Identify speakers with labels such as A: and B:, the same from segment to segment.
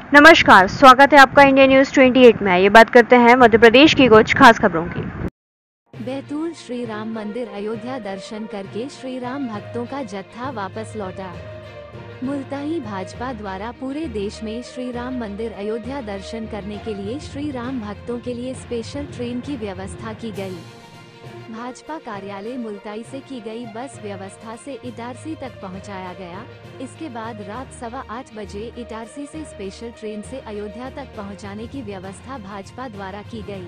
A: नमस्कार, स्वागत है आपका इंडिया न्यूज 28 में। ये बात करते हैं मध्य प्रदेश की कुछ खास खबरों की।
B: बैतूल श्री राम मंदिर अयोध्या दर्शन करके श्री राम भक्तों का जत्था वापस लौटा। मुल्ताई भाजपा द्वारा पूरे देश में श्री राम मंदिर अयोध्या दर्शन करने के लिए श्री राम भक्तों के लिए स्पेशल ट्रेन की व्यवस्था की गई। भाजपा कार्यालय मुल्ताई से की गई बस व्यवस्था से इटारसी तक पहुंचाया गया। इसके बाद रात 8:15 बजे इटारसी से स्पेशल ट्रेन से अयोध्या तक पहुंचाने की व्यवस्था भाजपा द्वारा की गई।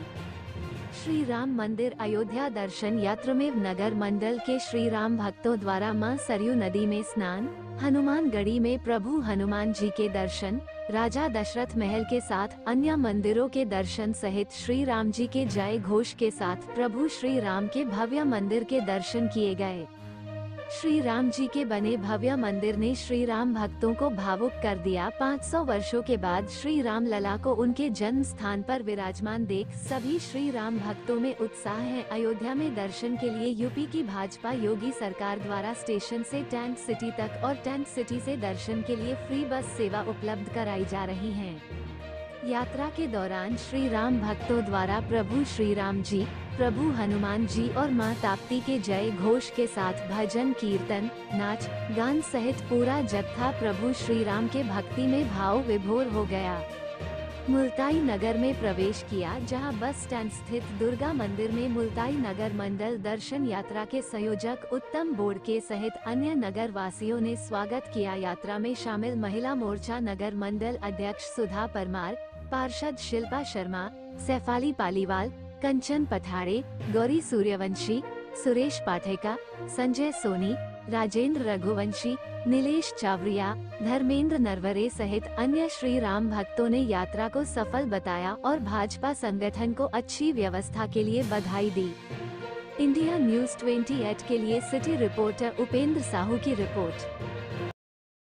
B: श्री राम मंदिर अयोध्या दर्शन यात्रा में नगर मंडल के श्री राम भक्तों द्वारा मां सरयू नदी में स्नान, हनुमानगढ़ी में प्रभु हनुमान जी के दर्शन, राजा दशरथ महल के साथ अन्य मंदिरों के दर्शन सहित श्री राम जी के जय घोष के साथ प्रभु श्री राम के भव्य मंदिर के दर्शन किए गए। श्री राम जी के बने भव्य मंदिर ने श्री राम भक्तों को भावुक कर दिया। 500 वर्षों के बाद श्री राम लला को उनके जन्म स्थान पर विराजमान देख सभी श्री राम भक्तों में उत्साह है। अयोध्या में दर्शन के लिए यूपी की भाजपा योगी सरकार द्वारा स्टेशन से टेंट सिटी तक और टेंट सिटी से दर्शन के लिए फ्री बस सेवा उपलब्ध कराई जा रही है। यात्रा के दौरान श्री राम भक्तों द्वारा प्रभु श्री राम जी, प्रभु हनुमान जी और मां ताप्ती के जय घोष के साथ भजन कीर्तन, नाच गान सहित पूरा जत्था प्रभु श्री राम के भक्ति में भाव विभोर हो गया। मुल्ताई नगर में प्रवेश किया, जहां बस स्टैंड स्थित दुर्गा मंदिर में मुल्ताई नगर मंडल दर्शन यात्रा के संयोजक उत्तम बोड़के सहित अन्य नगर वासियों ने स्वागत किया। यात्रा में शामिल महिला मोर्चा नगर मंडल अध्यक्ष सुधा परमार, पार्षद शिल्पा शर्मा, सैफाली पालीवाल, कंचन पठाड़े, गौरी सूर्यवंशी, सुरेश पाठेका, संजय सोनी, राजेंद्र रघुवंशी, नीलेश चावरिया, धर्मेंद्र नरवरे सहित अन्य श्री राम भक्तों ने यात्रा को सफल बताया और भाजपा संगठन को अच्छी व्यवस्था के लिए बधाई दी। इंडिया न्यूज 28 के लिए सिटी रिपोर्टर उपेंद्र साहू की रिपोर्ट।